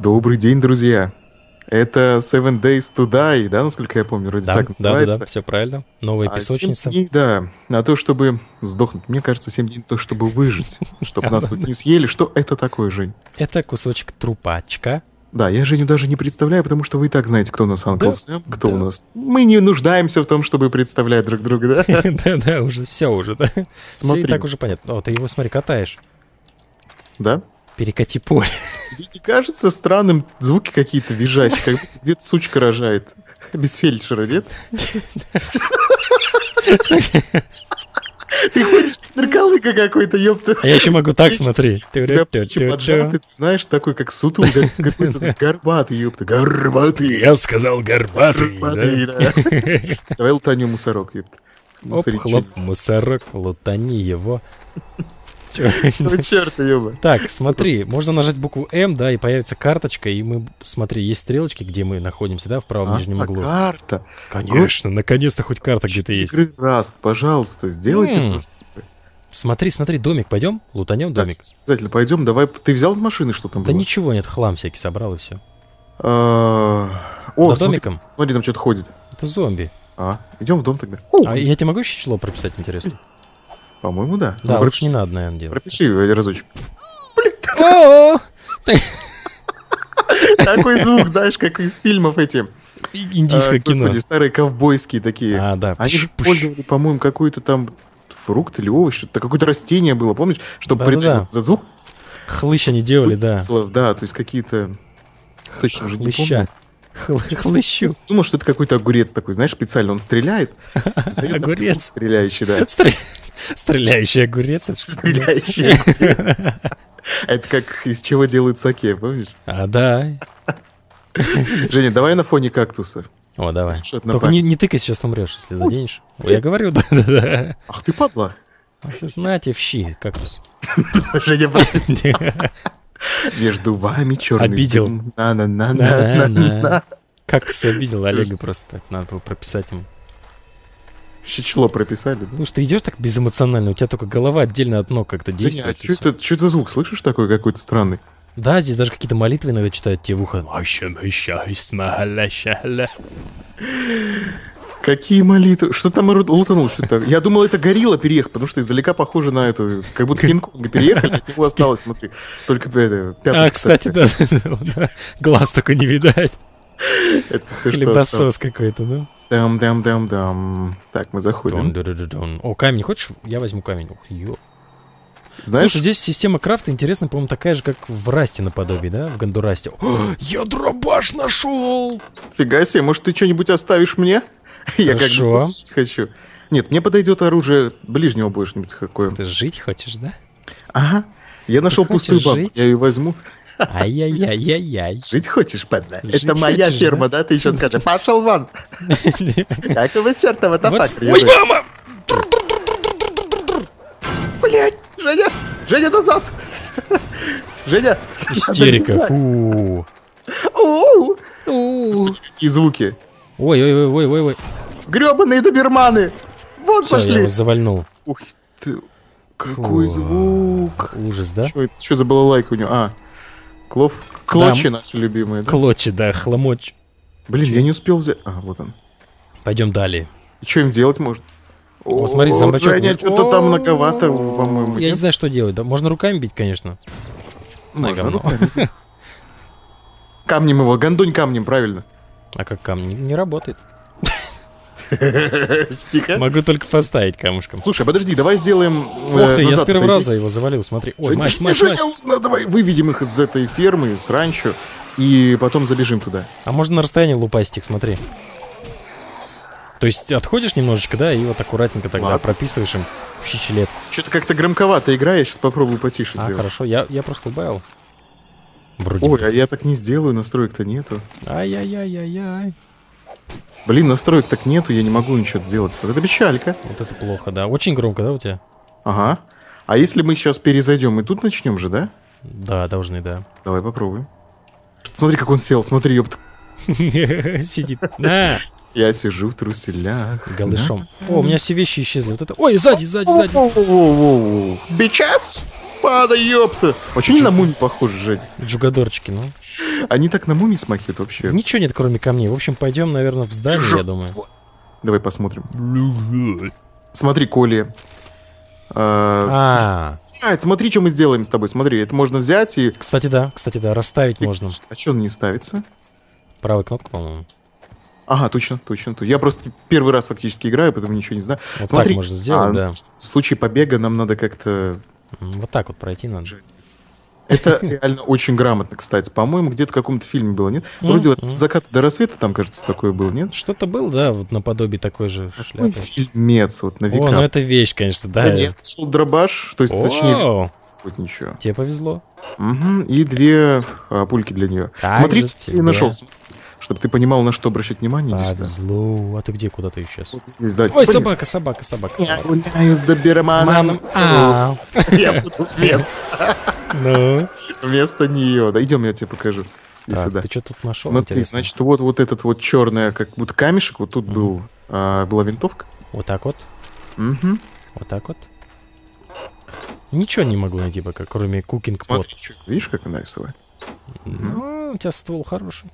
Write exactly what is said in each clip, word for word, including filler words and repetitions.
Добрый день, друзья. Это Seven Days to Die, да, насколько я помню, вроде да, так называется. Да, да, да, все правильно. Новая а песочница. семь дней, да, на то, чтобы сдохнуть. Мне кажется, семь дней на то, чтобы выжить. Чтобы нас тут не съели. Что это такое, Жень? Это кусочек трупачка. Да, я Женю даже не представляю, потому что вы и так знаете, кто у нас Uncle Да, Sam, кто да. у нас... Мы не нуждаемся в том, чтобы представлять друг друга, да? Да-да, уже все уже, да. Все Смотри. и так уже понятно. О, ты его, смотри, катаешь. Да? Перекати поле. Тебе не кажется странным звуки какие-то визжащие, как будто где-то сучка рожает? Без фельдшера, нет? Ты ходишь как нарколыка какой-то, ёпта. А я еще могу так, смотри. У тебя плечи поджаты, ты знаешь, такой как сутул, как какой-то горбатый, ёпта. Горбатый. Я сказал горбатый. Горбатый, да. Давай лутанем мусорок, ёпта. Оп, хлоп, мусорок, лутани его. Ну, черта, ёба. Так, смотри, можно нажать букву М, да, и появится карточка, и мы, смотри, есть стрелочки, где мы находимся, да, в правом нижнем А, углу. карта. Конечно, наконец-то хоть карта где-то есть. Игры Rust, пожалуйста, сделайте М. то. Смотри, смотри, домик, пойдем? Лутанем домик? Так, обязательно пойдем, давай. Ты взял из машины, что там Да было? ничего нет, хлам всякий собрал и все. А, О, За смотри, домиком? смотри, там что-то ходит. Это зомби. А, идем в дом тогда. А я тебе могу еще число прописать, интересно? По-моему, да. Да, Ну, лучше пропиши. не надо, наверное, делать. Пропиши его разочек. О, Такой звук, знаешь, как из фильмов эти. индийское а, кино. Господи, старые ковбойские такие. А, да. Они же Пш, пш. использовали, по-моему, какой-то там фрукт или овощ, что-то, какое-то растение было, помнишь? Чтобы Да-да-да. придать вот этот звук. Хлыщ они делали, да. Выстрелов, да, то есть какие-то... Точно уже не помню. Хлыща. Хлы- Хлыщу. Думал, что это какой-то огурец такой, знаешь, специально он стреляет. издает такой Огурец. звук стреляющий, да. Стр- Стреляющий огурец. это что? Стреляющий огурец. Это как из чего делают саке, помнишь? А, да. Женя, давай на фоне кактуса. О, давай. Что это на Только память? не, не тыкай, сейчас умрешь, если заденешь. Ой, я говорю, да-да-да. Ах ты падла. Знаете, в щи, кактус. Женя, между вами черный Обидел. дым. На-на-на-на-на-на. Кактус обидел Олега просто так. Надо было прописать ему. Щечло прописали. да? Ну что, ты идешь так безэмоционально, у тебя только голова отдельно от ног как-то Женя, а действует. и что всё. это, что это звук? Слышишь такой какой-то странный? Да, здесь даже какие-то молитвы иногда читают тебе в ухо. Ай-ща-ай-ща-ай-смаля-ща-ля. Какие молитвы? Что там ру- лутанул? Что это? Я думал, это горилла переехал, потому что издалека похоже на эту, как будто Кинг-Конга переехали, от него осталось, смотри. Только это, пятая, А, кстати, да, да, да. Глаз только не видать. Это все, что осталось. Хлебосос какой-то, ну. Дам-дам-дам-дам. Так, мы заходим. Дун-ду-ду-ду-дун. О, камень не хочешь? Я возьму камень. Ух, ё. Знаешь, Слушай, здесь система крафта интересная, по-моему, такая же, как в Расте наподобие, да? В Гондурасте. О, я дробаш нашел! фига себе, может, ты что-нибудь оставишь мне? Я как Хорошо. бы послушать хочу. Нет, мне подойдет оружие ближнего боя, что-нибудь какое. Ты жить хочешь, да? Ага. Я нашел хочешь пустую банку, жить? я ее возьму. Ай-яй-яй-яй-яй. Жить хочешь, падла? Жить Это моя хочешь, ферма, да? Ты еще скажешь, пошел вон. Какого черта вот Вот так с- Ой, мама! Блять, Женя! Женя, назад! Женя! Истерика. надо бежать. Фу. У-у-у. У. Какие звуки? Ой-ой-ой-ой-ой. Гребаные доберманы! Вот Все, я пошли! вас завальнул. Ух ты, какой Фу. звук! Ужас, да? Что это? Что за балалайка у него? А, клов... клочья наши любимые, да? Клочи, да, хломоч. Блин, я не успел взять... А, вот он. Пойдем далее. И что им делать можно? О, смотри, О, зомбачок. Женя, что-то там многовато, по-моему. Я не нет? знаю, что делать. Да, можно руками бить, конечно. На Можно говно. руками. Камнем его, гондонь камнем, правильно. А как камень? Не, не работает. Тихо. Могу только поставить камушком. Слушай, подожди, давай сделаем... Ух ты, я с первого раза его завалил, смотри. Ой, мать, мать, мать. Давай выведем их из этой фермы, с ранчо, и потом забежим туда. А можно на расстоянии лупасить их, смотри. То есть отходишь немножечко, да, и вот аккуратненько тогда Ладно. прописываешь им в щечелет. Что-то как-то громковато игра, я сейчас попробую потише А, сделать. хорошо, я, я просто убавил. Вроде Ой, бы. а я так не сделаю, настроек-то нету. Ай-яй-яй-яй-яй. Блин, настроек так нету, я не могу ничего сделать. Вот это печалька. Вот это плохо, да. Очень громко, да, у тебя? Ага. А если мы сейчас перезайдем, и тут начнем же, да? Да, должны, да. Давай попробуем. Смотри, как он сел, смотри, ёпта. Сидит. На! Я сижу в труселях. Голышом. О, у меня все вещи исчезли. Вот это. Ой, сзади, сзади, сзади. Бичас! Падай, ёпта! Очень на мумию похож, Жень. Джугадорчики, ну. Они так на мумий смахивают вообще. Ничего нет, кроме камней. В общем, пойдем, наверное, в здание, я думаю. Давай посмотрим. Смотри, Коли. А, А, смотри, что мы сделаем с тобой. Смотри, это можно взять и... кстати, да, кстати, да, расставить можно. А что он не ставится? Правая кнопка, по-моему. Ага, точно, точно. Я просто первый раз фактически играю, поэтому ничего не знаю. Вот Смотри, так можно сделать, а, да. в случае побега нам надо как-то... М, Вот так вот пройти надо. Это реально очень грамотно, кстати. По-моему, где-то в каком-то фильме было, нет? М, Вроде от м. заката до рассвета там, кажется, такое было, нет? Что-то было, да, вот наподобие такой же Ой, шляпы. фильмец, вот на века. О, ну это вещь, конечно, да. Нет, шел дробаш, то есть, точнее, О, вот ничего. тебе повезло. Мгм, и две а, пульки для нее. Так Смотри, же я тебе. нашел, чтобы ты понимал, на что обращать внимание. Иди сюда. Повезло. А ты где, куда ты исчез? Вот здесь, да, Ой, понятно. собака, собака, собака. Я собака. гуляю с доберманом. Маном. А, Я буду вместо, ну. вместо нее. Да, идем, я тебе покажу. Иди Так, сюда. ты что тут нашел? Смотри, интересно? значит, вот, вот этот вот черный, как будто камешек, вот тут был, а, была винтовка. Вот так вот, Мгм. вот так вот. Ничего не могу найти пока, кроме кукинг пот. Смотри, чё, видишь, как она рисовать? Ну, у тебя ствол хороший.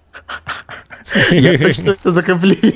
Я так, что это за комплимент?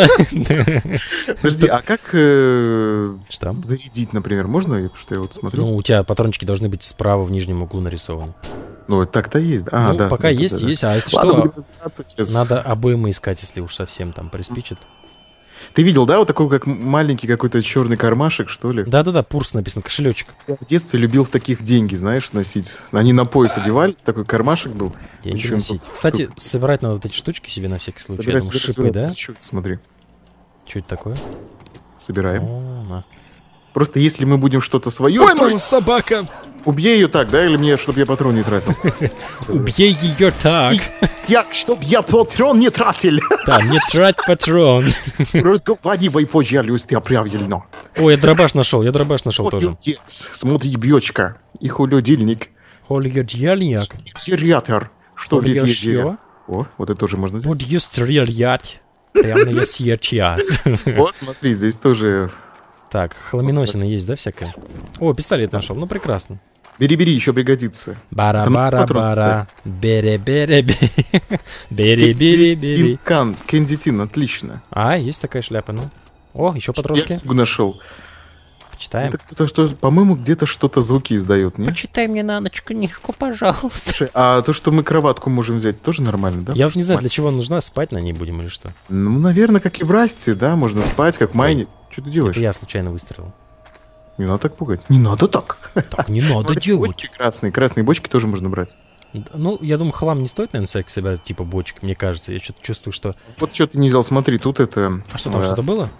Подожди, а как э, Что? зарядить, например, можно? Я- Потому что я вот смотрю. Ну, у тебя патрончики должны быть справа в нижнем углу нарисованы. Ну, так-то есть. А, Ну, да. пока да, есть, да, да. есть. А если Ладно, что, будем разбираться сейчас. надо обоймы искать, если уж совсем там приспичит. Ты видел, да, вот такой, как маленький какой-то черный кармашек, что ли? Да-да-да, пурс написано, кошелечек. Я в детстве любил в таких деньги, знаешь, носить. Они на пояс одевались, такой кармашек был. Деньги Очень носить. тут- Кстати, тут- собирать надо вот эти штучки себе на всякий случай. Собирай, Я думаю, собирай, шипы, собирай. да? Чё, смотри, Что это такое? собираем. О, на. Просто если мы будем что-то свое... Ой, мама, собака! Убей ее так, да, или мне, чтобы я патрон не тратил? Убей ее так! Так, чтоб я патрон не тратил. Да, не трать патрон. Разговаривай пожалуйста, правильно. Ой, я дробаш нашел, я дробаш нашел тоже. Молодец. Смотри, бьечка. И холодильник. Ольга Дьяльняк. Сериатор. Что в Ольга реке Шьё? О, вот это тоже можно взять. Буду стрелять. Прямо я сейчас. Вот, смотри, здесь тоже... Так, хламиносина есть, да, всякая? О, пистолет нашел, ну прекрасно. Бери-бери, еще пригодится. Бара-бара-бара. Бере-бере-бере. Бери-бери-бери. Кендитин, кендитин, отлично. А, есть такая шляпа, ну. О, еще патрошки. Я фигу нашел. Почитаем. Это кто-то, что, по-моему, где-то что-то звуки издает, не? Почитай мне на ночь книжку, пожалуйста. Слушай, а то, что мы кроватку можем взять, тоже нормально, да? Я вот не знаю, для чего она нужна, спать на ней будем или что. Ну, наверное, как и в Расте, да, можно спать, как в Майне. Что ты делаешь? Это я случайно выстрелил. Не надо так пугать. Не надо так. Так не надо Смотри, делать. бочки красные, красные бочки тоже можно брать. Д- Ну, я думаю, хлам не стоит, наверное, всяких собирать, типа бочек, мне кажется. Я что-то чувствую, что... Вот что ты не взял, смотри, тут это... А что там, а, что-то было?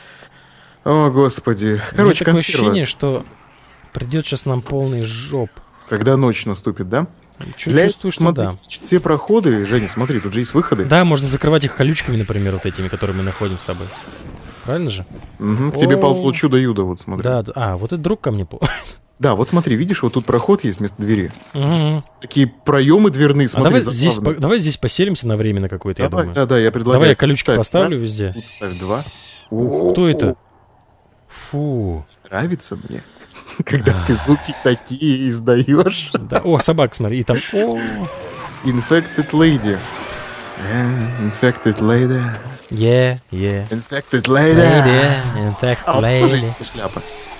О, господи. Короче, У меня такое консерва. ощущение, что придет сейчас нам полный жоп. Когда ночь наступит, да? Чу- Для- Чувствую, что смотри, да. значит, все проходы, Женя, смотри, тут же есть выходы. Да, можно закрывать их колючками, например, вот этими, которые мы находим с тобой. Правильно же? Мгм, к тебе О. ползло чудо-юдо, вот смотри. Да, да. А, вот это друг ко мне... по- Да, вот смотри, видишь, вот тут проход есть вместо двери. Мгм. Такие проемы дверные, А смотри, давай здесь, забавно. по- давай здесь поселимся на время на какое-то, я Давай, думаю. да, да, я предлагаю. Давай я колючки ставь поставлю раз, везде. Тут ставь два. Кто это? Фу. Нравится мне, когда ты звуки такие издаешь. Да. О, собак, смотри, и там... О, Infected lady. Yeah, infected lady. yeah, yeah. Infected lady. Lady, in fact, А, вот тоже lady. есть эта шляпа.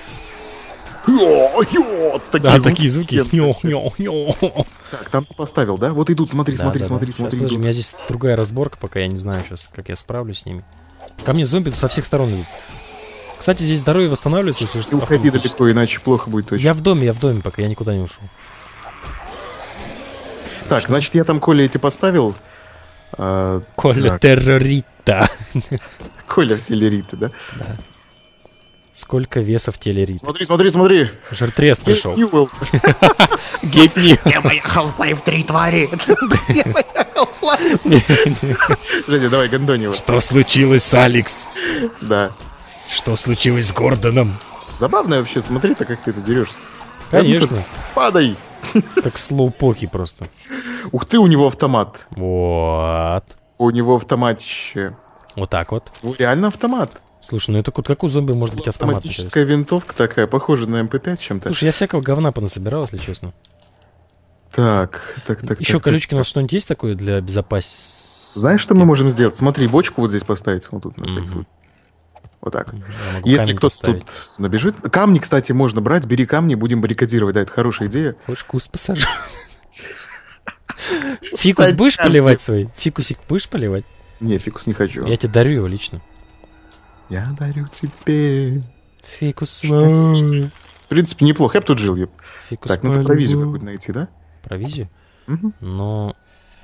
Йо, йо, Да, звуки. такие звуки. Нё, нё, нё. Так, там ты поставил, да? Вот идут, смотри, Да, смотри, да, смотри, да. Щас, смотри. подожди, у идут. меня здесь другая разборка, пока я не знаю сейчас, как я справлюсь с ними. Ко мне зомби со всех сторон идут. Кстати, здесь здоровье восстанавливается, если Не что. уходи автоматически. далеко, иначе плохо будет точно. Я в доме, я в доме, пока я никуда не ушел. Так, значит, я там Коля эти поставил. А, Коля так, террорита. Коля в телериты, да? Сколько веса в теле Рита? Смотри, смотри, смотри. Жертрест пришел. Ньюэлл. Гейб Нью. Я моя Half-Life три твари. Женя, давай, гондони его. Что случилось с Алекс? Да. Что случилось с Гордоном? Забавно вообще, смотри-то, как ты это дерешься. Конечно. Падай. Как слоупоки просто. Ух ты, у него автомат. Вот. У него автоматище. Вот так вот. Ну, реально автомат. Слушай, ну это как как у зомби может быть автомат? Автоматическая винтовка такая, похожа на эм пэ пять чем-то. Слушай, я всякого говна понасобирал, если честно. Так, так, так. Еще так, колючки так. у нас что-нибудь есть такое для безопасности? Знаешь, что мы можем сделать? Смотри, бочку вот здесь поставить. Вот тут, на всякий Мгм. случай. Вот так. Я могу Если камень кто-то поставить. тут набежит... Камни, кстати, можно брать. Бери камни, будем баррикадировать. Да, это хорошая идея. Хочешь, куст посажу? Фикус Садь будешь камни. поливать свой? Фикусик будешь поливать? Не, фикус не хочу. Я тебе дарю его лично. Я дарю тебе... Фикус свой. В принципе, неплохо. Я бы тут жил. еп. Фикус Так, надо провизию какую-то найти, да? Провизию? Мгм. Но...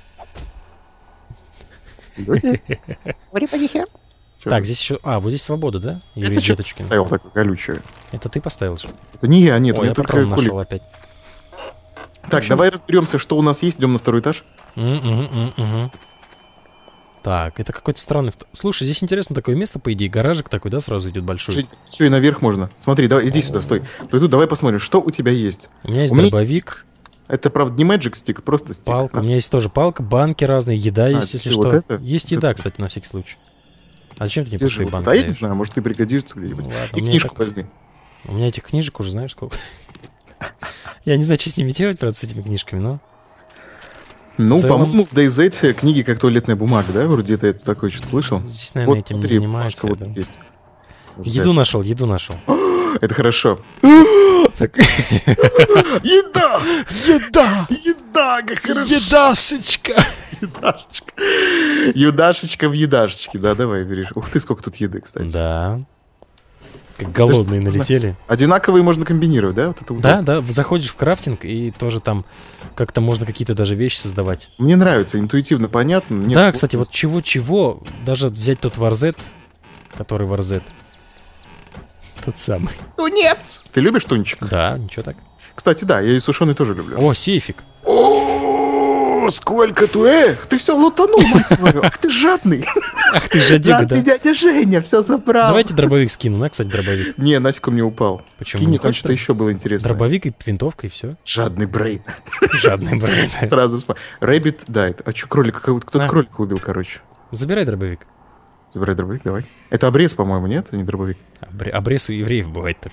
Чё Так, ты? здесь еще... А, вот здесь свобода, да? Юрий Это что ты Деточкин. поставил такое колючее? Это ты поставил же? Это не я, нет, у Ой, меня я только патрон Колик. нашел опять. Так, общем- давай разберемся, что у нас есть. Идем на второй этаж. М-м-м-м-м. Так, это какой-то странный... вт- Слушай, здесь интересно такое место, по идее. Гаражик такой, да, сразу идет большой. Еще и наверх можно. Смотри, давай, иди сюда, стой. Стой тут, давай посмотрим, что у тебя есть. У меня есть У меня есть дробовик, Это, правда, не Magic Stick, просто стик. палка. У меня есть тоже палка, банки разные, еда есть, это если всё, что. вот это? Есть Вот еда, это? кстати, на всякий случай. А зачем ты мне Где же пустые вот банки это? А я не даешь? знаю, может, ты пригодишься где-нибудь. Ну ладно, у И меня книжку так- возьми. У меня этих книжек уже знаешь сколько. Я не знаю, что с ними делать, правда, с этими книжками, но... Ну, В целом- по-моему, в DayZ книги как туалетная бумага, да? Вроде это я такое что-то слышал. Здесь, наверное, Вот этим не смотри, занимаются. вот да. есть. Может, Еду нашел, еду нашел. взять. Это хорошо. Так. Еда! Еда! Еда, как хорошо! Едашечка! Едашечка. Юдашечка в едашечке. Да, давай, берешь. Ух ты, сколько тут еды, кстати. Да. Как голодные что, налетели. Одинаковые можно комбинировать, да? Вот это Да, удобно. да, заходишь в крафтинг, и тоже там как-то можно какие-то даже вещи создавать. Мне нравится, интуитивно понятно. нет Да, кстати, вот сложности. чего-чего, даже взять тот варзет, который варзет. Тот самый. Тунец! Ты любишь тунчик? Да, ничего так. Кстати, да, я и сушеный тоже люблю. О, сейфик. О, сколько tu... Эх, ты все лутанул, мать твою. Ах ты жадный. Ах ты жадига, Жадный да. дядя Женя, все забрал. Давайте дробовик скину, на, кстати, дробовик. Не, нафиг мне упал. Почему? Скинь, Не там хочешь что-то еще было интересное. Дробовик и винтовка, и все. Жадный брейн. Жадный брейн. Сразу вспомнил. Рэббит died. А что, кролика, кто-то На. кролика убил, короче. Забирай дробовик. Забирай дробовик, давай. Это обрез, по-моему, нет? А не дробовик. Обре- Обрез у евреев бывает только.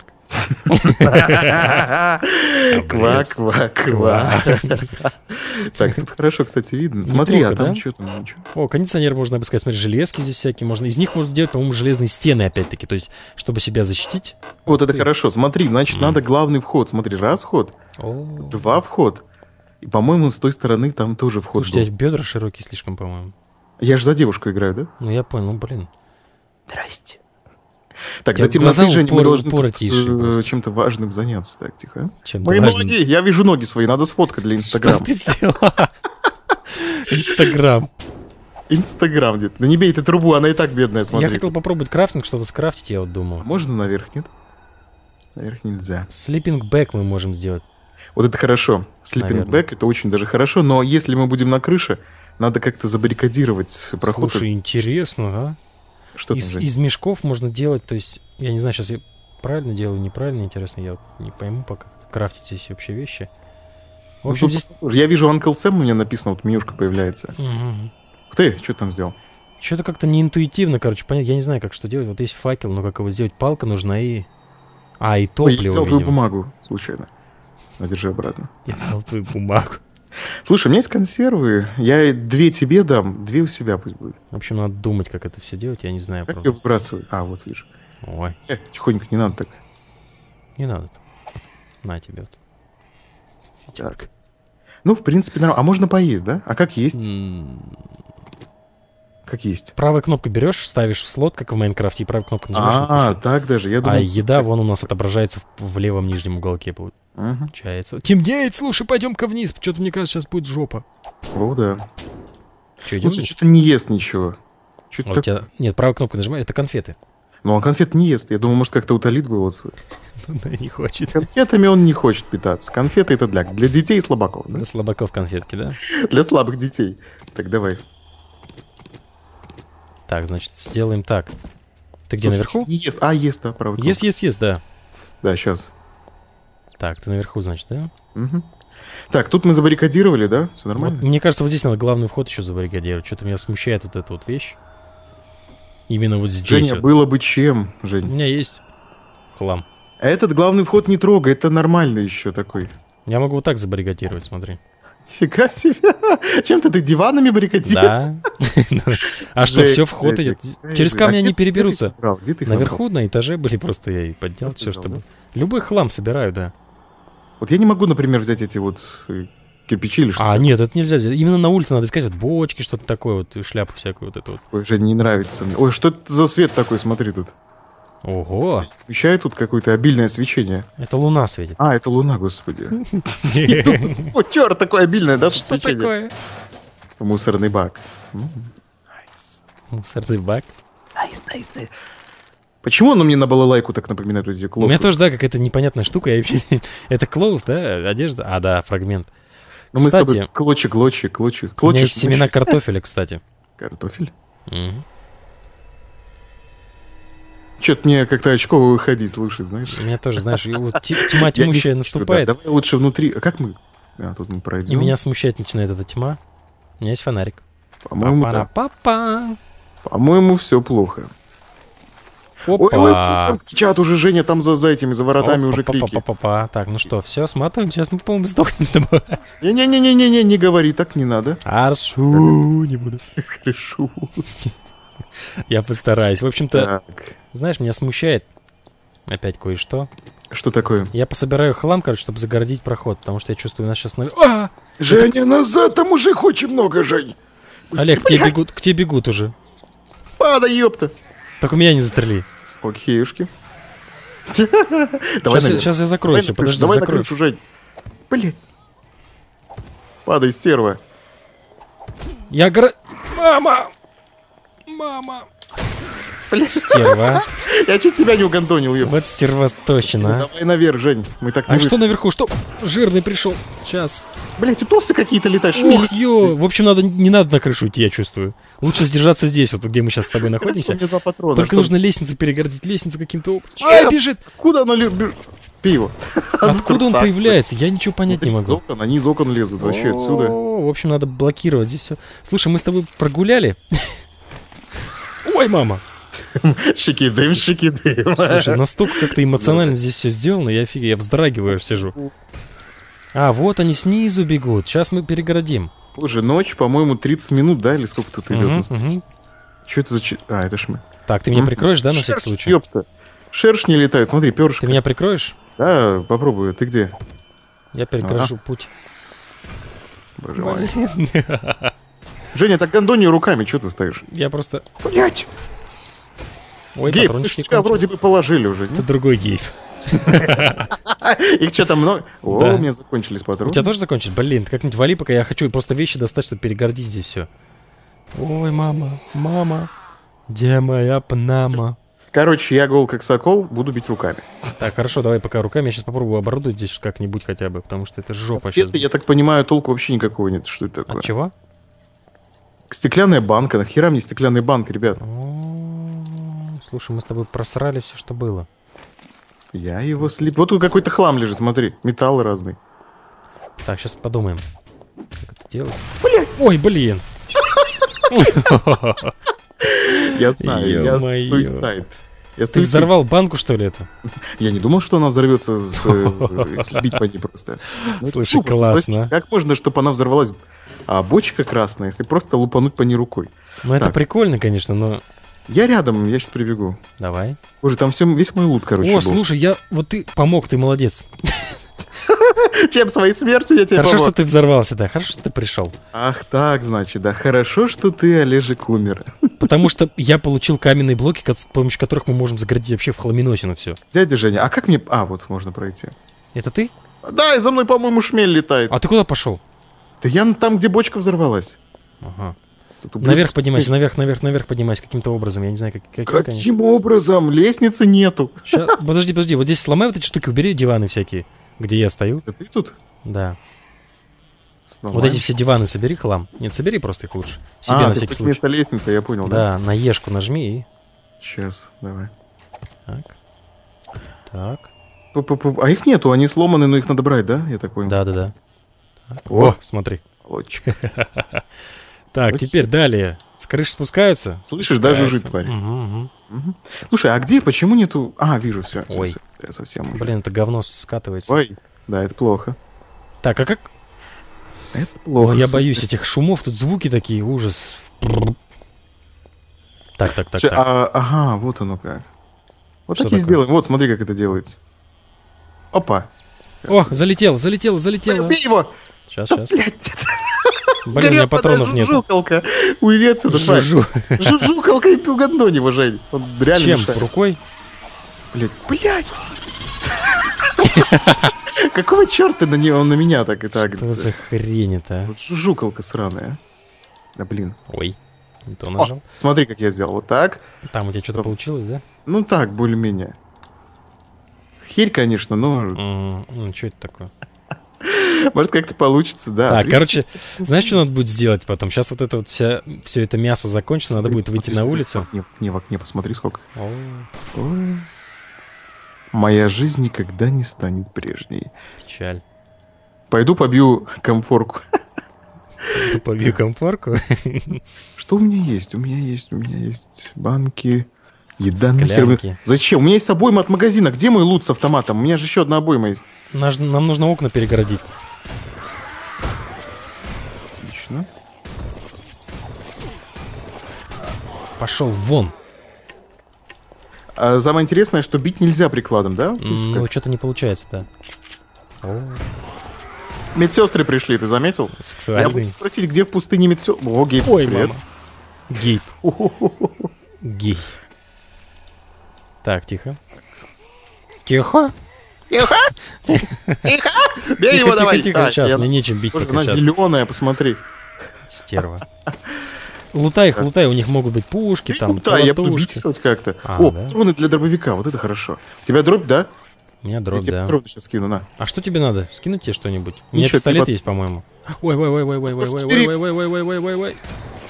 Ква, ква, ква. Так, тут хорошо, кстати, видно. Смотри, а Неплохо, там да? что там? Ничего. О, кондиционер можно обыскать. Смотри, железки здесь всякие можно. Из них можно сделать, по-моему, железные стены, опять-таки. То есть, чтобы себя защитить. Вот это хорошо. Смотри, значит, надо главный вход. Смотри, раз вход, О, два вход. И, по-моему, с той стороны там тоже вход слушай, у тебя был. бедра широкие слишком, по-моему. Я же за девушку играю, да? Ну, я понял, ну, блин. Здрасте. Так, У тебя до темноты, глаза Женя, мы упор- должны тут, упоротейшие э, просто. чем-то важным заняться. Так, тихо. Чем Мои ноги! Я вижу ноги свои, надо сфоткать для Инстаграма. Что ты сделала? Инстаграм. Инстаграм где-то. Да не бей ты трубу, она и так бедная, Я смотри. хотел попробовать крафтинг, что-то скрафтить, я вот думал. Можно наверх, нет? Наверх нельзя. Слиппинг бэк мы можем сделать. Вот это хорошо. Sleeping Наверное. bag это очень даже хорошо, но если мы будем на крыше, надо как-то забаррикадировать проход. Слушай, интересно, а? Что там, Из, Жень? из мешков можно делать, то есть, я не знаю, сейчас я правильно делаю, неправильно, интересно, я вот не пойму, пока как крафтить здесь вообще вещи. В Ну, общем, тут здесь... похоже. Я вижу Uncle Sam, у меня написано, вот менюшка появляется. Ух ты, что там сделал? Что-то как-то неинтуитивно, короче, понять, я не знаю, как что делать. Вот есть факел, но как его сделать, палка нужна и... А, и Ой, я топливо, взял твою видимо. бумагу, случайно. На, держи обратно. Я взял твою бумагу. Слушай, у меня есть консервы. Я две тебе дам, две у себя пусть будет. В общем, надо думать, как это все делать, я не знаю, Как ее правда. выбрасывать? А, вот вижу. Ой, Э, тихонько, не надо так. не надо. На тебе вот. Так. Ну, в принципе, нормально. А можно поесть, да? А как есть? М, Как есть. Правой кнопкой берешь, ставишь в слот, как в Майнкрафте, и правой кнопкой нажимаешь. и А, кушаешь. так даже. Я думал, А еда вон у нас отображается в, в левом нижнем уголке, Ага. получается. Темнеет, слушай, пойдем-ка вниз. Что-то мне кажется, сейчас будет жопа. О, да. Че, идем Слушай, вниз? что-то не ест ничего. Что-то А у так... тебя... Нет, правой кнопкой нажимай, это конфеты. Ну, он конфет не ест. Я думал, может, как-то утолит голод свой. Она не хочет. Конфетами он не хочет питаться. Конфеты это для, для детей и слабаков, да? Для слабаков конфетки, да? Для слабых детей. Так, давай. Так, значит, сделаем так. Ты где, Слушай, наверху? Не ест. А, ест, да, правда. Есть, есть, есть, да. Да, сейчас. Так, ты наверху, значит, да? Так, тут мы забаррикадировали, да? Все нормально? Вот, мне кажется, вот здесь надо главный вход еще забаррикадировать. Что-то меня смущает вот эта вот вещь. Именно вот здесь Женя, вот. было бы чем, У Жень. меня есть хлам. Этот главный вход не трогай, это нормально еще такой. Я могу вот так забаррикадировать, смотри. Фига себе. Чем-то ты диванами баррикадируешь? Да. А что, все в ход идет? Через камни они переберутся. Наверху на этаже были, просто я и поднял все, чтобы... Любой хлам собираю, да. Вот я не могу, например, взять эти вот кирпичи или что-то. А, нет, это нельзя взять. Именно на улице надо искать вот бочки, что-то такое, вот шляпу всякую вот эту вот. Ой, Жень, не нравится мне. Ой, что это за свет такой, смотри тут. Ого! Освещает тут какое-то обильное свечение. Это луна светит. А, это луна, господи. О, черт, такое обильное, да, что такое? Мусорный бак. Мусорный бак? Найс, найс, найс. Почему оно мне на балалайку так напоминает эти клоуны? У меня тоже, да, какая-то непонятная штука. Я вообще... Это клоув, да? Одежда? А, да, фрагмент. Ну, мы с тобой клочек, клочек, клочек. У меня есть семена картофеля, кстати. Картофель? Что-то мне как-то очково выходить, слушай, знаешь. У меня тоже, знаешь, вот тьма тьмущая наступает. Давай лучше внутри. А как мы? А, тут мы пройдем. И меня смущать начинает эта тьма. У меня есть фонарик. По-моему, да. Папа. По-моему, все плохо. Опа. Ой, ой, там кричат уже, Женя, там за, за этими, за воротами уже крики. Па-па-па-па. Так, ну что, все, сматываем, сейчас мы, по-моему, сдохнем с тобой. Не-не-не-не-не, не говори, так не надо. Аршу, не буду. Хорошо. Я постараюсь. В общем-то, знаешь, меня смущает опять кое-что. Что такое? Я пособираю хлам, короче, чтобы загородить проход, потому что я чувствую, нас сейчас... А! Женя, назад, там уже очень много, Жень. Олег, к тебе бегут, к тебе бегут уже. Падай, ёпта. Только меня не застрели. Окейушки. Давай, сейчас, сейчас я закрою все, подожди, давай закрою. на крышу, Жень. Блин. Падай, стерва. Я гора... Мама! Мама! Блин, стерва. Я чуть тебя не угандонил, ёпта. Вот стерва точно. Давай наверх, Жень. Мы так не А что наверху? Что? Жирный пришел. Сейчас. Блять, тут осы какие-то летают. Ох, ё. В общем, надо, не надо на крышу идти, я чувствую. Лучше сдержаться здесь, вот где мы сейчас с тобой находимся. Мне два патрона, Только что... нужно лестницу перегородить, лестницу каким-то образом. Ай, бежит! Откуда она бежит? Пиво. Откуда он появляется? Я ничего понять не могу. Из окон, они из окон лезут вообще отсюда. В общем, надо блокировать здесь все. Слушай, мы с тобой прогуляли. Ой, мама! Шикидым, шикидым. Слушай, настолько как-то эмоционально здесь все сделано, я офигею, я вздрагиваю, сижу. А, вот они снизу бегут. Сейчас мы перегородим. Слушай, ночь, по-моему, тридцать минут, да, или сколько тут идет? Угу, угу. Что это за... Ч... А, это ж мы. Так, ты меня прикроешь, да, на всякий случай? Ёпта. Шершни летают, смотри, перышко. Ты меня прикроешь? Да, попробую. Ты где? Я перегорожу ага. путь. Боже мой. Женя, так гондони руками, что ты стоишь? Я просто... Блять! Ой, Гейб, ты ж тебя вроде бы положили уже. Это другой гейб. Их что там много? О, у меня закончились патроны. У тебя тоже закончились? Блин, ты как-нибудь вали, пока я хочу просто вещи достать, чтобы перегородить здесь все. Ой, мама, мама, где моя панама? Короче, я гол как сокол, буду бить руками. Так, хорошо, давай пока руками. Я сейчас попробую оборудовать здесь как-нибудь хотя бы, потому что это жопа сейчас. Я так понимаю, толку вообще никакого нет. Что это такое? От чего? Стеклянная банка. Нахера мне стеклянная банка, ребят? Слушай, мы с тобой просрали все, что было. Я его слип. Вот тут какой-то хлам лежит, смотри. Металл разный. Так, сейчас подумаем. Как это делать? Блин! Ой, блин! Я знаю, я суицид. Ты взорвал банку, что ли, это? Я не думал, что она взорвется, если бить по ней просто. Слушай, классно. Как можно, чтобы она взорвалась, а бочка красная, если просто лупануть по ней рукой? Ну, это прикольно, конечно, но... Я рядом, я сейчас прибегу. Давай. Боже, там все, весь мой лут, короче, О, был. слушай, я... Вот ты помог, ты молодец. Чем своей смертью я тебе Хорошо, помог. что ты взорвался, да. Хорошо, что ты пришел. Ах так, значит, да. Хорошо, что ты, Олежек, умер. Потому что я получил каменные блоки, с помощью которых мы можем загородить вообще в хламиносину все. Дядя Женя, а как мне... А, вот можно пройти. Это ты? Да, и за мной, по-моему, шмель летает. А ты куда пошел? Да я там, где бочка взорвалась. Ага. Наверх поднимайся, наверх, наверх, наверх поднимайся каким-то образом. Я не знаю, как, каким, Каким конечно. образом? Лестницы нету. Ща... Подожди, подожди. Вот здесь сломай вот эти штуки, убери диваны всякие, где я стою. А ты тут? Да. Сломаем. Вот эти все диваны собери, хлам. Нет, собери просто их лучше. Себе а, на всякий случай. Вместо лестницы, я понял, да? Да, на ешку нажми и... Сейчас, давай. Так. Так. Пу-пу-пу. А их нету, они сломаны, но их надо брать, да? Я так понял. Да-да-да. О, смотри. Лодочка. Так, Лодочка. Теперь далее. С крыши спускаются? Слышишь, даже жить, тварь. Угу, угу. Угу. Слушай, а где, почему нету... А, вижу, все. Ой. Все, все, совсем. Блин, это говно скатывается. Ой, да, это плохо. Так, а как... Это плохо. О, я боюсь этих шумов, тут звуки такие, ужас. Так, так, так, Ш... так. А, ага, вот оно как. Вот Что так и такое? сделаем. Вот, смотри, как это делается. Опа. О, залетел, залетел, залетел. Убей его! Сейчас, Да, сейчас. блядь, Блин, у меня патронов нет. Жужукалка. Уйди отсюда, тварь. Жужу. Жужукалка и пугандо него, Жень. Он реально Чем? мешает. Рукой? Блядь, блядь. Какого черта на него, он на меня так и так? Что за хрень это, а? Вот жужукалка сраная. Да блин. Ой, не то О, нажал. смотри, как я сделал. Вот так. Там у тебя что-то Стоп. получилось, да? Ну так, более-менее. Херь, конечно, но М, Ну, что это такое? может как-то получится, да. Так, В короче, знаешь, что надо будет сделать потом? Сейчас вот это вот вся, все это мясо закончится, надо будет выйти на улицу. В окне, в окне, в окне, посмотри, сколько. О, Ой. Моя жизнь никогда не станет прежней. печаль. Пойду побью комфорку. Побью комфорку. Что у меня есть? У меня есть, у меня есть банки, еда нахер. Склянки. Зачем? У меня есть обойма от магазина. Где мой лут с автоматом? У меня же еще одна обойма есть. Наш- Нам нужно окна перегородить. Отлично. Пошел вон. А самое интересное, что бить нельзя прикладом, да? То есть М, как? Ну, что-то не получается, да. О, Медсестры пришли, ты заметил? Я сексуальный. буду спросить, где в пустыне медсестры. О, Гейб, Ой, привет. мама. Гей. Гей. Так, тихо. Тихо. Тихо! Тихо! Бей Тихо, его тихо, давай! тихо, А, сейчас, я- мне нечем бить Боже, пока она сейчас. зеленая, посмотри. Стерва. Лутай их, лутай, у них могут быть пушки, там, Ну да, я буду бить колотушки. хоть как-то. А, О, да? патроны для дробовика, вот это хорошо. У тебя дробь, да? У меня Я дробь, тебе да. патроны сейчас скину, на. А что тебе надо? Скинуть тебе что-нибудь? У меня Ничего, пистолет ты есть, по-моему. Ой, ой, ой, ой, ой, ой, ой, ой, ой, ой, ой, ой, ой, ой, ой.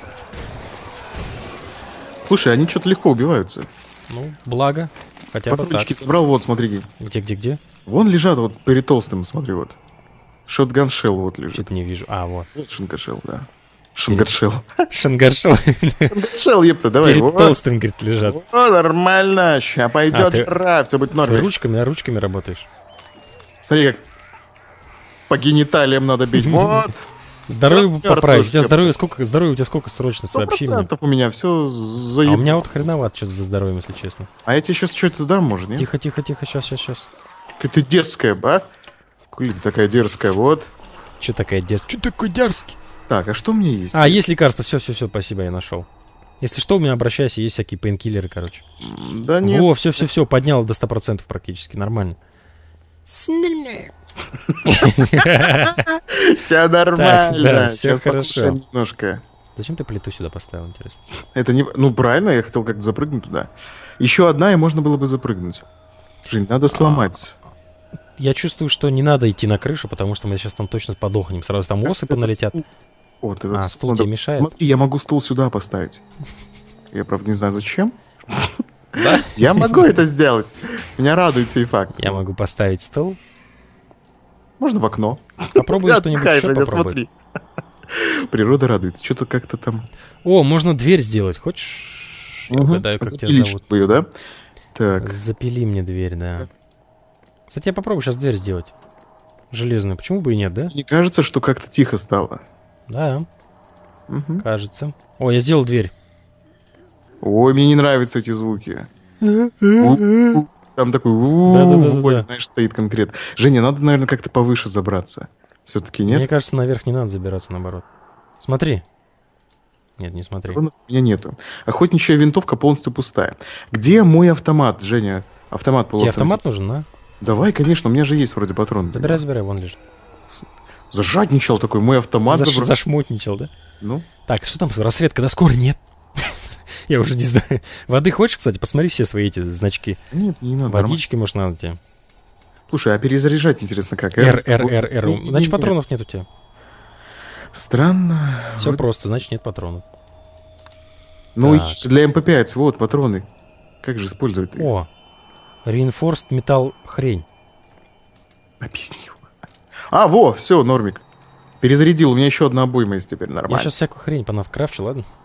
Слушай, они что-то легко убиваются. Ну, благо. Хотя бы так. Патрончики собрал, вот, смотри. Где, где, где? Вон лежат вот перед толстым, смотри, вот. Шотган-шелл вот лежит. Что-то не вижу. А, вот. Вот шангашелл, да. Шангашелл. Шангаршел. Шангашелл, епта, давай. Перед Вот. толстым, говорит, лежат. О, нормально, ща А, пойдет ты- жара, все будет Ты норм. ручками, а ручками работаешь. Смотри, как по гениталиям надо бить. Вот. Здоровье Всё, поправить. У тебя тоже. здоровье сколько? Здоровье у тебя сколько срочно? Сто Сообщи мне. процентов у меня все А заеб... у меня вот хреновато что-то за здоровьем, если честно. А я тебе сейчас что-то дам, может, нет? Тихо, тихо, тихо, сейчас, сейчас, сейчас. Какая ты дерзкая, ба? Какая ты такая дерзкая, вот. Че такая дерзкий? Че такой дерзкий? Так, а что у меня есть? А, есть лекарство. Все, все, все, спасибо, я нашел. Если что, у меня обращайся, есть всякие пейнкиллеры, короче. М, Да нет. Во, все, все, все, поднял до ста процентов практически, нормально. Все нормально. да, всё Сейчас хорошо. покушаем немножко. Зачем ты плиту сюда поставил, интересно? Это не... Ну, правильно, я хотел как-то запрыгнуть туда. Еще одна, и можно было бы запрыгнуть. Жень, надо сломать. Я чувствую, что не надо идти на крышу, потому что мы сейчас там точно подохнем. Сразу там Кажется, осы этот поналетят. стул- Вот, этот А, стул надо- тебе мешает? Смотри, я могу стул сюда поставить. Я, правда, не знаю, зачем. Да? Я могу это сделать. Меня радует сей факт. Я могу поставить стол. Можно в окно. Попробуй Ты что-нибудь отдыхай, еще Женя, попробуй. смотри. Природа радует. Что-то как-то там... О, можно дверь сделать. Хочешь? Я Мгм. угадаю, как тебя Запилить, зовут. чтобы ее, да? Так. Запили мне дверь, да. Кстати, я попробую сейчас дверь сделать. Железную. Почему бы и нет, да? Мне кажется, что как-то тихо стало. Да, Мгм. кажется. О, я сделал дверь. Ой, мне не нравятся эти звуки. У-у. Там такой у-у, Да-да-да-да-да. вот, знаешь, стоит конкретно. Женя, надо, наверное, как-то повыше забраться. Все-таки нет? Мне кажется, наверх не надо забираться, наоборот. Смотри. Нет, не смотри. Патронов у меня нету. Охотничья винтовка полностью пустая. Где мой автомат, Женя? Автомат Тебе полуавтомат. автомат нужен, да? Давай, конечно, у меня же есть вроде патрон. Забирай, забирай, вон лежит. Зажадничал такой, мой автомат Заш- забрал. Зашмотничал, да? Ну, Так, что там? Рассвет, когда скоро нет. Я уже не знаю. Воды хочешь, кстати? Посмотри все свои эти значки. нет, не надо. нормально. Водички, может, надо тебе. Слушай, а перезаряжать интересно как? Р, Р, Р, Р. Не-не-не. Значит, патронов нет у тебя. Странно. Все Вроде- просто, значит, нет патронов. Ну, Так. и для эм пэ пять, вот, патроны. Как же использовать их? О, Reinforced металл хрень. Объяснил. А, во, все, нормик. Перезарядил, у меня еще одна обойма есть теперь, Я нормально. сейчас всякую хрень понавкрафчу, ладно?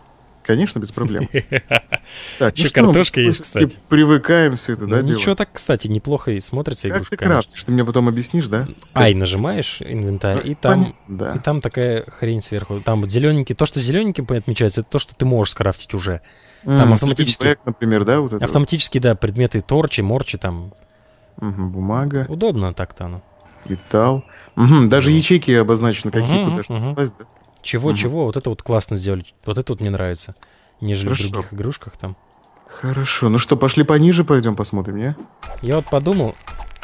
Конечно, без проблем. Так, еще картошка есть, кстати. Привыкаем все это, да, делать? Ничего так, кстати, неплохо и смотрится игрушка. Как ты крафтишь? Ты мне потом объяснишь, да? Ай, нажимаешь инвентарь, и там и там такая хрень сверху. Там вот зелененький, то, что зелененьким отмечается, это то, что ты можешь скрафтить уже. Там автоматически, например, да, вот это. Автоматически, да, предметы торчи, морчи там. Бумага. Удобно так-то оно. Металл. Даже ячейки обозначены, какие куда что попасть, да? Чего-чего, вот это вот классно сделали. Вот это вот мне нравится. Нежели в других игрушках там. Хорошо. Ну что, пошли пониже, пойдем посмотрим, не? Я вот подумал.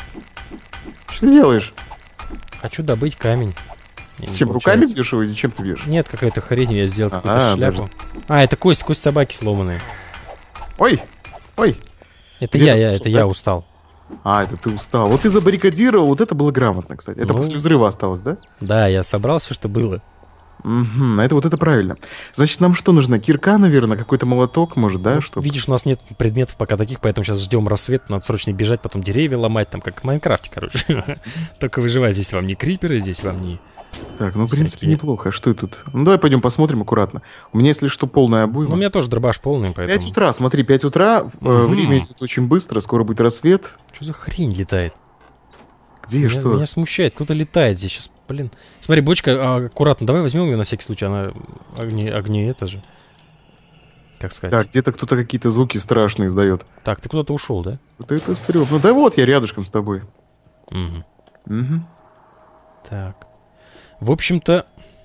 Что ты делаешь? Хочу добыть камень. С чем, руками бьешь его или чем ты бьешь? Нет, какая-то хрень, я сделал какую-то шляпу. А, это кость, кость собаки сломанные. Ой, ой. Это я, я, это я устал. А, это ты устал. Вот ты забаррикадировал, вот это было грамотно, кстати. Это после взрыва осталось, да? Да, я собрал все, что было. Угу, это вот это правильно. Значит, нам что нужно? Кирка, наверное, какой-то молоток, может, да? Ну, чтобы... Видишь, у нас нет предметов пока таких, поэтому сейчас ждем рассвет, надо срочно бежать, потом деревья ломать, там как в Майнкрафте, короче. Только выживать. Здесь вам не криперы, здесь вам не... Так, ну, в принципе, неплохо. А что тут? Ну, давай пойдем посмотрим аккуратно. У меня, если что, полная обойма. Ну, у меня тоже дробаш полный, поэтому... пять утра, смотри, пять утра, время идет очень быстро, скоро будет рассвет. Что за хрень летает? Где, меня, что? Меня смущает, кто-то летает здесь сейчас, блин. Смотри, бочка, а, аккуратно, давай возьмем ее на всякий случай, она огни, огни это же. Как сказать? Так, где-то кто-то какие-то звуки страшные издает. Так, ты куда-то ушел, да? Вот это стрём. Ну да вот, я рядышком с тобой. Угу. Угу. Так. В общем-то...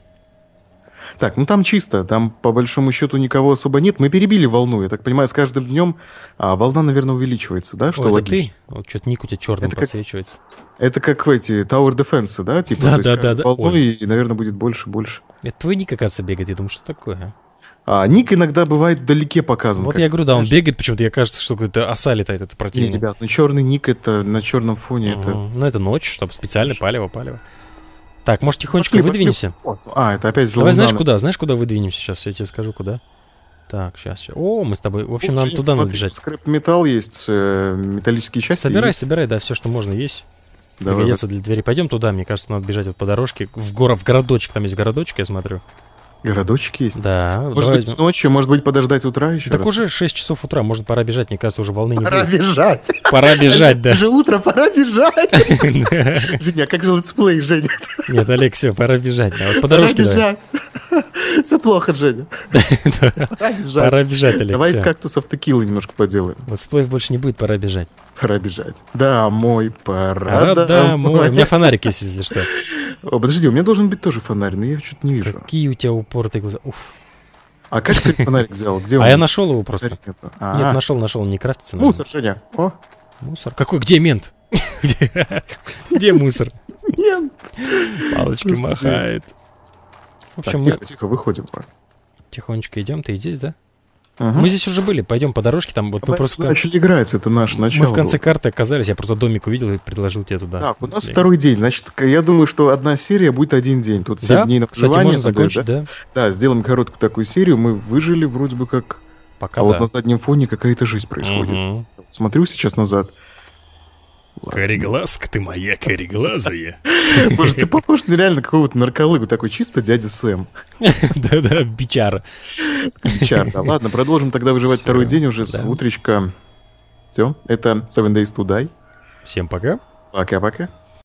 Так, ну там чисто, там по большому счету никого особо нет. Мы перебили волну, я так понимаю, с каждым днем а, волна, наверное, увеличивается, да? Что Ой, логично. Это ты? Вот что-то ник у тебя черным это подсвечивается. Как, это как в эти Tower Defense, да? Типа, да, то да, есть да, да. волну, и, и, наверное, будет больше, больше. Это твой ник, оказывается, бегает. Я думаю, что такое, а? А, ник иногда бывает вдалеке показан. Вот я говорю, да, он бегает, почему-то, я кажется, что какая-то оса летает, это противник. Не, ребят, ну черный ник, это на черном фоне, uh-huh. это... Ну, это ночь, чтобы специально палево, палево. Так, может, тихонечко пошли, выдвинемся? Пошли. А, это опять же. Давай, знаешь, куда? Знаешь, куда выдвинемся сейчас? Я тебе скажу, куда. Так, сейчас, сейчас. О, мы с тобой. В общем, нам туда смотри, надо бежать. Скрэп-металл есть, э, металлические части. Собирай, есть. собирай, да, все, что можно есть. Давай, пригодятся вот. для двери. Пойдем туда, мне кажется, надо бежать вот по дорожке. В город, в городочек, там есть городочек, я смотрю. Городочек есть? Да. Может быть, возьмем. Ночью, может быть, подождать утра еще Так раз? уже шесть часов утра, может, пора бежать, мне кажется, уже волны пора не будет. Пора бежать. Пора бежать, да. Уже утро, пора бежать. Женя, как же летсплей, Женя? Нет, Олег, все, пора бежать. Вот по дорожке давай. Все плохо, Женя. Пора бежать. Пора бежать, Олег. Давай из кактусов текилы немножко поделаем. Летсплеев больше не будет, пора бежать. Пора бежать. Домой, пора домой. У меня фонарик есть, если что. О, подожди, у меня должен быть тоже фонарь, но я что-то не вижу. Какие у тебя упоротые глаза. Уф. А как ты фонарик взял? Где он? А я нашел его просто. Нет, нашел, нашел, он не крафтится. Мусор, Женя. О. Мусор. Какой? Где мент? Где мусор? Мент. Палочкой махает. В общем, тихо, тихо, выходим. Тихонечко идем, ты здесь, да? Ага. Мы здесь уже были, пойдем по дорожке, там вот мы просто... начали играть, это наше начало. Мы в конце было. карты оказались, я просто домик увидел и предложил тебе туда. Так, у нас второй день, значит, я думаю, что одна серия будет один день. Тут семь да? дней на Кстати, можно закончить, да? да? Да, сделаем короткую такую серию, мы выжили вроде бы как... Пока а да. вот на заднем фоне какая-то жизнь происходит. Угу. Смотрю сейчас назад. Кореглазка ты моя, кореглазая. Боже, ты похож на реально какого-то нарколыгу, такой чисто дядя Сэм. Да-да, бичара. Бичара, да. Ладно, продолжим тогда выживать второй день уже с утречка. Все, это Seven Days to Die. Всем пока. Пока-пока.